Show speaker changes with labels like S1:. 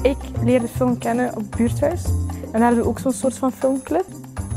S1: Ik leerde film kennen op buurthuis. En daar hadden we ook zo'n soort van filmclub.